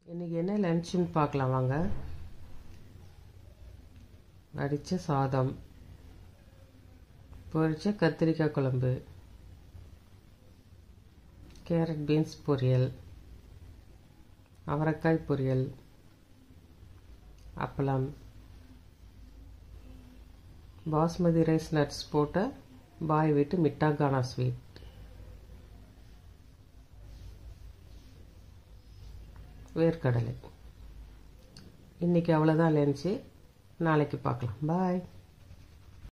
இன்றைக்கி என்ன லன்ச்சுன்னு பார்க்கலாம் வாங்க. அடித்த சாதம், பொரிச்ச கத்திரிக்காய் குழம்பு, கேரட் பீன்ஸ் பொரியல், அவரைக்காய் பொரியல், அப்பளம், பாஸ்மதி ரைஸ் நட்ஸ் போட்ட பாய் வீட்டு மிட்டா கானா ஸ்வீட். வேர்க்கடலை. இன்றைக்கி அவ்வளோதான் லன்ச்சு. நாளைக்கு பார்க்கலாம். பாய்.